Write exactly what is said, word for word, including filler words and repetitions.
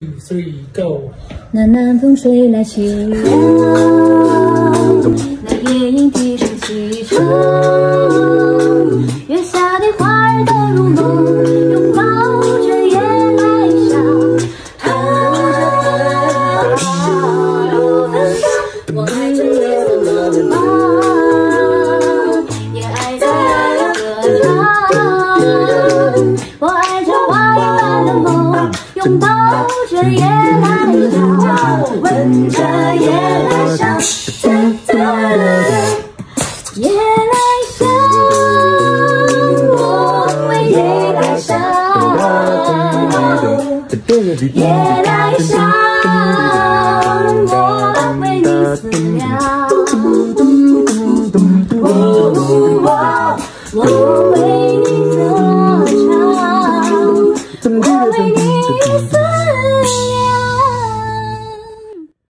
Three go。 南南风吹来凄凉，那夜莺低声启程。月下的花儿都入梦，拥抱着夜来香。我爱着夜色茫茫，也爱着爱歌唱。我爱着花一般的梦，拥抱着夜来香，闻着夜来香，夜来香，我为夜来香，夜来香，我为你思量，我我为你歌唱，我为你思量。